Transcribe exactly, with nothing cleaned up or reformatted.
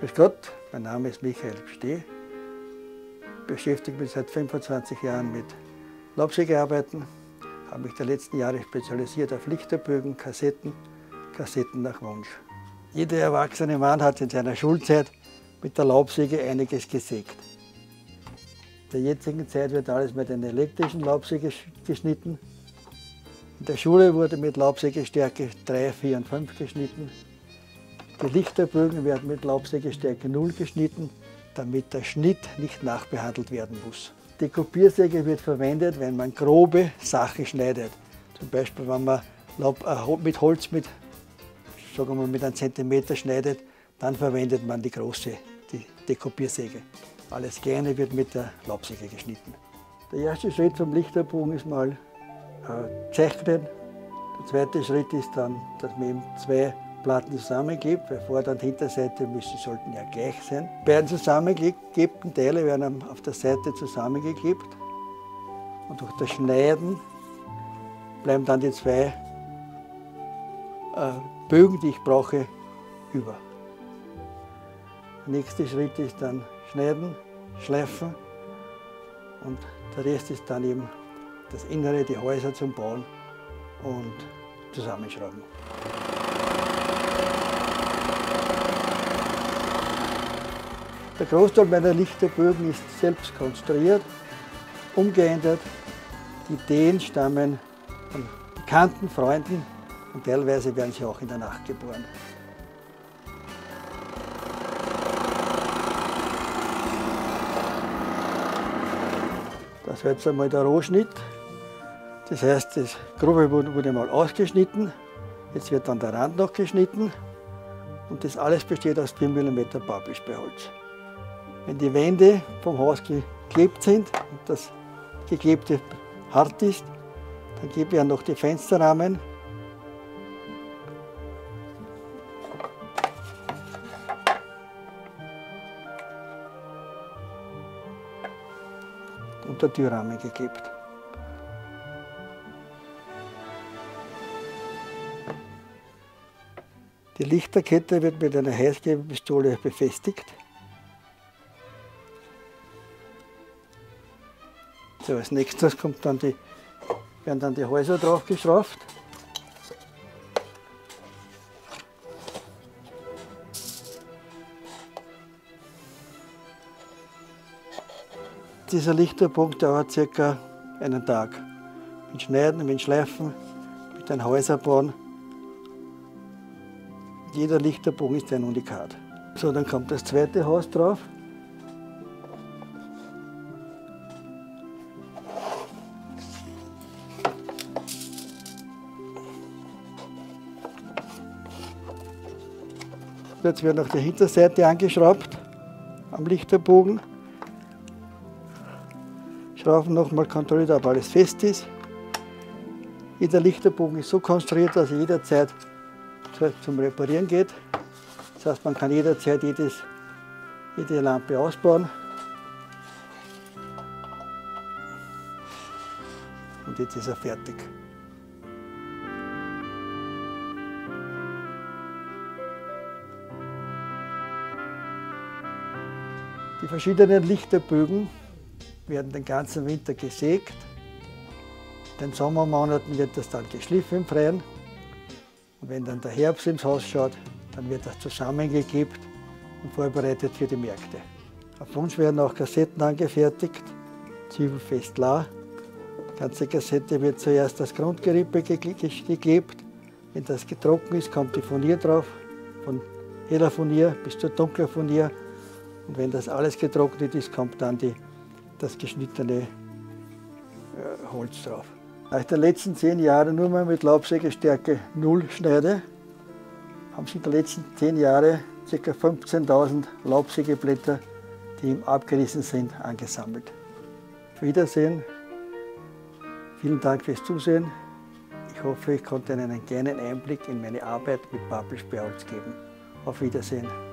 Grüß Gott, mein Name ist Michael Psteh. Ich beschäftige mich seit fünfundzwanzig Jahren mit Laubsägearbeiten, habe mich die letzten Jahre spezialisiert auf Lichterbögen, Kassetten, Kassetten nach Wunsch. Jeder erwachsene Mann hat in seiner Schulzeit mit der Laubsäge einiges gesägt. In der jetzigen Zeit wird alles mit einer elektrischen Laubsäge geschnitten. In der Schule wurde mit Laubsägestärke drei, vier und fünf geschnitten. Die Lichterbögen werden mit Laubsägestärke null geschnitten, damit der Schnitt nicht nachbehandelt werden muss. Die Kopiersäge wird verwendet, wenn man grobe Sachen schneidet. Zum Beispiel, wenn man Laub, äh, mit Holz mit, sagen wir mal, mit einem Zentimeter schneidet, dann verwendet man die große, die, die Kopiersäge. Alles Kleine wird mit der Laubsäge geschnitten. Der erste Schritt vom Lichterbogen ist mal äh, zeichnen. Der zweite Schritt ist dann, dass man eben zwei Platten zusammengibt, weil Vorder- und Hinterseite müssen, sollten ja gleich sein. Die beiden zusammengeklebten Teile werden auf der Seite zusammengeklebt und durch das Schneiden bleiben dann die zwei äh, Bögen, die ich brauche, über. Der nächste Schritt ist dann Schneiden, Schleifen und der Rest ist dann eben das Innere, die Häuser zum Bauen und Zusammenschrauben. Der Großteil meiner Lichterbögen ist selbst konstruiert, umgeändert. Die Ideen stammen von bekannten Freunden und teilweise werden sie auch in der Nacht geboren. Das war jetzt einmal der Rohschnitt. Das heißt, das Grobe wurde mal ausgeschnitten. Jetzt wird dann der Rand noch geschnitten. Und das alles besteht aus vier Millimeter Pappelsperrholz. Wenn die Wände vom Haus geklebt sind und das Geklebte hart ist, dann gebe ich ja noch die Fensterrahmen. Und der Türrahmen geklebt. Die Lichterkette wird mit einer Heißklebepistole befestigt. So, als nächstes kommt dann die, werden dann die Häuser drauf geschraubt. Dieser Lichterbogen dauert circa einen Tag. Mit Schneiden, mit Schleifen, mit den Häusern bauen. Jeder Lichterbogen ist ein Unikat. So, dann kommt das zweite Haus drauf. Jetzt wird noch die Hinterseite angeschraubt am Lichterbogen. Schrauben nochmal kontrolliert, ob alles fest ist. Jeder Lichterbogen ist so konstruiert, dass er jederzeit zum Reparieren geht. Das heißt, man kann jederzeit jedes, jede Lampe ausbauen. Und jetzt ist er fertig. Die verschiedenen Lichterbögen werden den ganzen Winter gesägt. In den Sommermonaten wird das dann geschliffen im Freien. Und wenn dann der Herbst ins Haus schaut, dann wird das zusammengeklebt und vorbereitet für die Märkte. Auf Wunsch werden auch Kassetten angefertigt, zwiebelfest La. Die ganze Kassette wird zuerst das Grundgerippe geklebt. Wenn das getrocknet ist, kommt die Furnier drauf, von heller Furnier bis zur dunkler Furnier. Und wenn das alles getrocknet ist, kommt dann die, das geschnittene äh, Holz drauf. Da ich in den letzten zehn Jahren nur mal mit Laubsägestärke null schneide, haben sich in den letzten zehn Jahren ca. fünfzehntausend Laubsägeblätter, die ihm abgerissen sind, angesammelt. Auf Wiedersehen. Vielen Dank fürs Zusehen. Ich hoffe, ich konnte Ihnen einen kleinen Einblick in meine Arbeit mit Pappelsperrholz geben. Auf Wiedersehen.